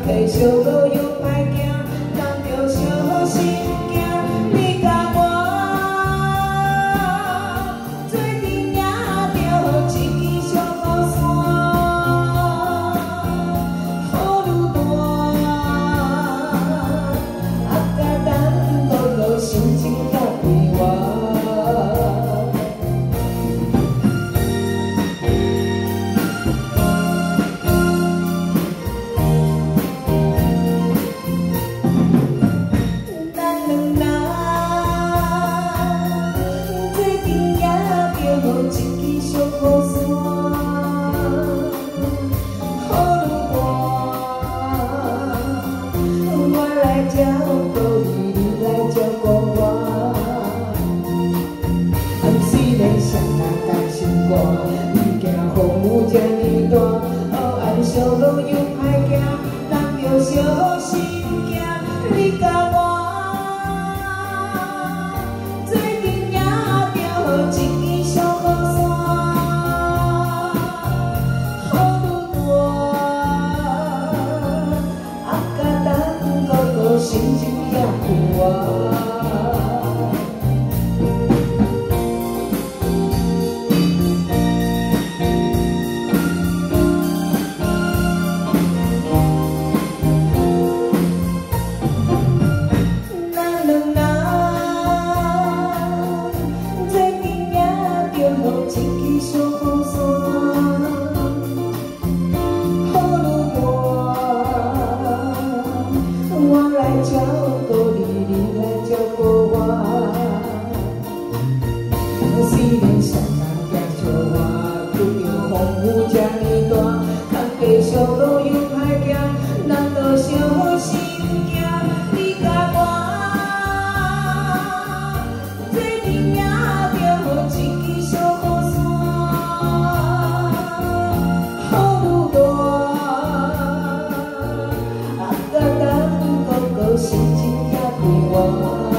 继续路又歹行，人着小心行。你甲我做阵也着一支小雨伞，雨愈大，甲等个心情也变坏。 照顾你，你来照顾我。虽然双人担心我，已经风雨这呢大，黑暗小路又歹行，人着小心行。你甲我做阵也着一支小雨伞，雨愈大，甲心情也变坏。 一支小雨伞，雨愈大，我来照顾你，你来照顾我。虽然双人行相换，拄着风雨这呢大，通继续路又歹行，咱着小心行。你甲我做阵也着一支小。 心情也变坏。